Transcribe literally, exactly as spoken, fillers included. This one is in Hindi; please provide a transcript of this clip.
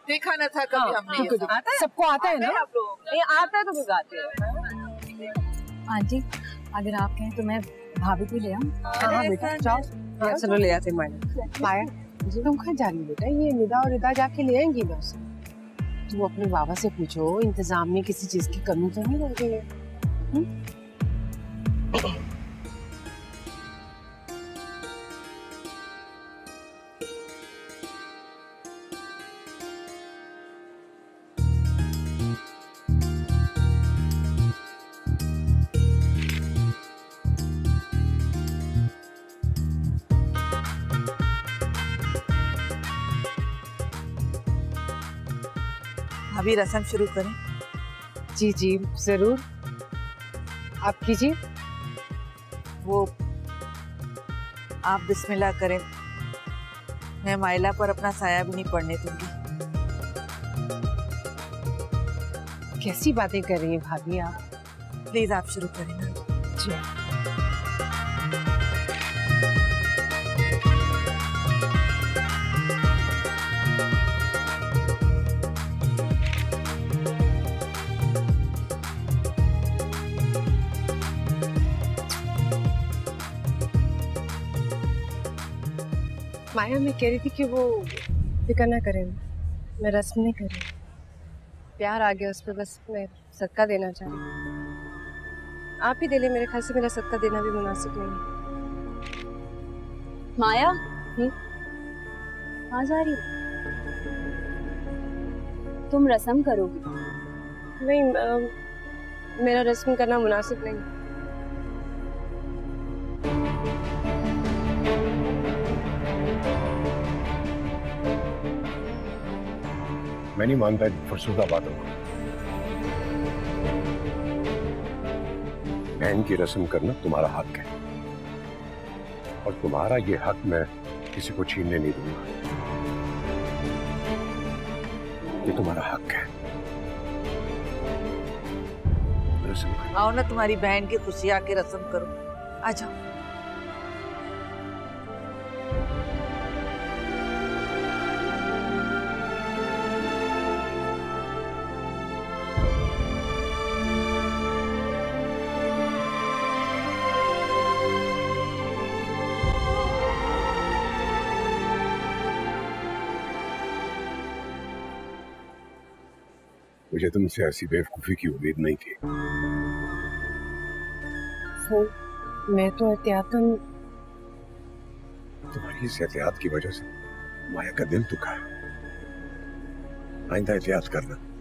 देखा न था कभी हाँ, हमने। ये आता है? सबको आता है ना? आप लोग ये आता है तो बुझाते हैं। आंटी अगर आप कहें तो मैं भाभी को ले आऊं। हाँ बेटा जाओ, हाँ चलो ले आते माया। माया तुम कहाँ जा रही हो बेटा? ये निदा और रिदा जाके ले आएंगी ना उसे। तुम अपने बाबा से पूछो इंतजाम में किसी चीज की कमी तो नहीं रह गई है? अभी रस्म शुरू करें? जी जी जरूर, आप कीजिए। वो आप बिस्मिल्लाह करें, मैं माइला पर अपना साया भी नहीं पड़ने दूंगी। कैसी बातें कर रही हैं भाभी आप? प्लीज आप शुरू करें ना। जी माया, मैं कह रही थी कि वो फिक्र ना करें, मैं रस्म नहीं कर रही। प्यार आ गया उस पर, बस मैं सदका देना चाह रही। आप ही दे ले, मेरे ख्याल से मेरा सदका देना भी मुनासिब नहीं है। माया हम्म? कहाँ जा रही हो? तुम रस्म करोगी? नहीं, आ, मेरा रस्म करना मुनासिब नहीं। मैं नहीं मानता फरसूदा बातों को। बहन की रस्म करना तुम्हारा हक है और तुम्हारा ये हक मैं किसी को छीनने नहीं दूंगा। ये तुम्हारा हक है। रस्म करो। आओ ना, तुम्हारी बहन की खुशी आके रस्म करो। आ जाओ। मुझे तुमसे ऐसी बेवकूफी की उम्मीद नहीं थी। वो मैं तो एहतियातन। तुम्हारी इस एहतियात की वजह से माया का दिल दुखा है। आइंदा एहतियात करना।